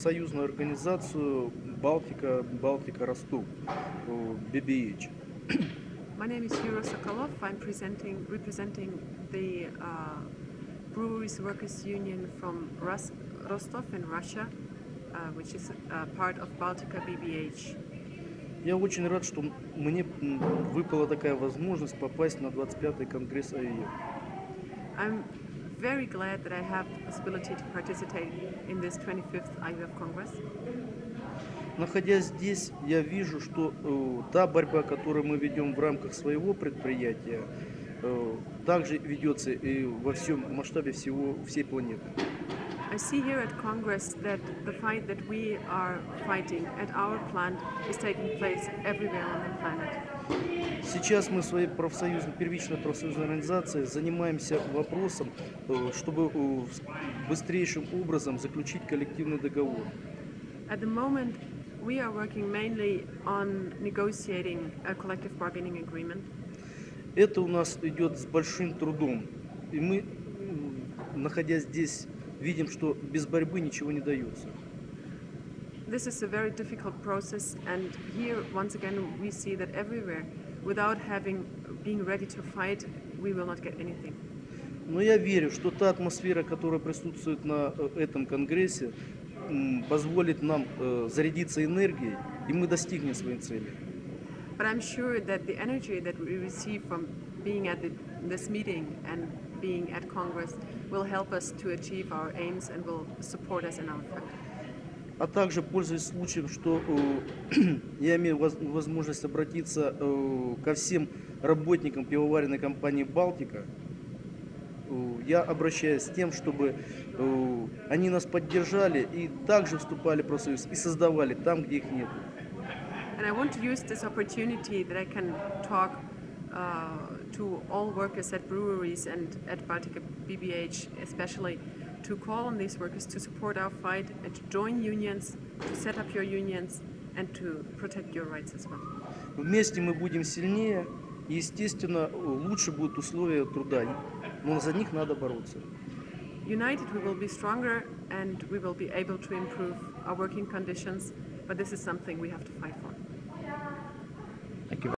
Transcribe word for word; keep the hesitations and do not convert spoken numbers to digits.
профсоюзную организацию Балтика, Балтика Ростов, би би эйч. My name is Yuri Sokolov. I'm presenting, representing the uh, Breweries Workers Union from Ros- Rostov in Russia, uh, which is uh, part of Baltica би би эйч. Я очень рад, что мне м, выпала такая возможность попасть на двадцать пятый конгресс ай ви эф. I'm very glad that I have the possibility to participate in this twenty-fifth ай ви эф Congress. Находясь здесь, я вижу, что э, та борьба, которую мы ведем в рамках своего предприятия, э, также ведется и во всем масштабе всего, всей планеты. I see here at Congress that the fight that we are fighting at our plant is taking place everywhere on the planet. Сейчас мы в своей профсоюзной, первичной профсоюзной организации занимаемся вопросом, э, чтобы э, с- быстрейшим образом заключить коллективный договор. At the moment, we are working mainly on negotiating a collective bargaining agreement. Это у нас идет с большим трудом. И мы, м, находясь здесь, видим, что без борьбы ничего не дается. This is a very difficult process, and here, once again, we see that everywhere, without having being ready to fight, we will not get anything. Но я верю, что та атмосфера, которая присутствует на э, этом конгрессе, м, позволит нам э, зарядиться энергией, и мы достигнем своей цели. But I'm sure that the energy that we receive from being at the, this meeting and being at Congress will help us to achieve our aims and will support us in our fight. А также, пользуясь случаем, что э, я имею воз- возможность обратиться э, ко всем работникам пивоваренной компании «Балтика», э, я обращаюсь с тем, чтобы э, они нас поддержали и также вступали в профсоюз и создавали там, где их нет. And I want to use this opportunity that I can talk uh, to all workers at breweries and at Baltica би би эйч especially, to call on these workers to support our fight and to join unions, to set up your unions and to protect your rights as well. Вместе мы будем сильнее, и, естественно, лучше будут условия труда, но за них надо бороться. United we will be stronger and we will be able to improve our working conditions, but this is something we have to fight for. Thank you.